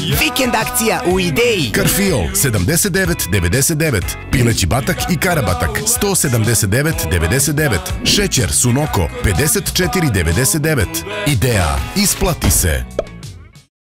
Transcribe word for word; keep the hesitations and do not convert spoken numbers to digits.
Vikend akcija u Ideji. Karfiol sedamdeset devet devedeset devet, pileći batak i karabatak sto sedamdeset devet devedeset devet, šećer Sunoko pedeset četiri devedeset devet. Ideja, isplati se.